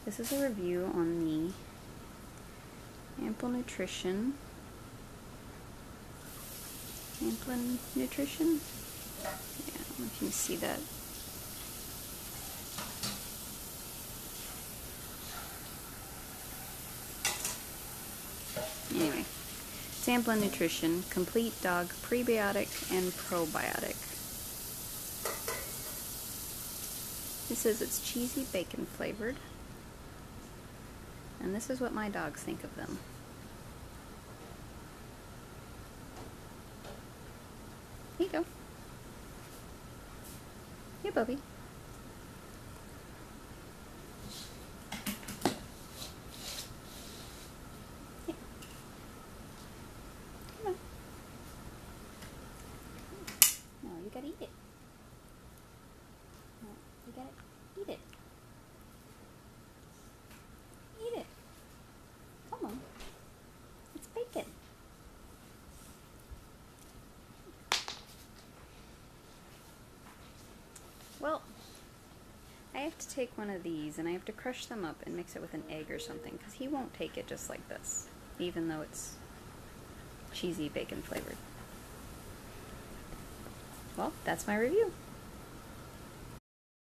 This is a review on the Ample Nutrition. Amplin Nutrition? Yeah, I don't know if you can see that. Anyway, it's Amplin Nutrition, Complete Dog Prebiotic and Probiotic. It says it's cheesy bacon flavored. And this is what my dogs think of them. Here you go. Here, Bubby. Here. Come on. No, you gotta eat it. No, you gotta eat it. Eat it. Come on. It's bacon. Well, I have to take one of these and I have to crush them up and mix it with an egg or something because he won't take it just like this, even though it's cheesy bacon flavored. Well, that's my review.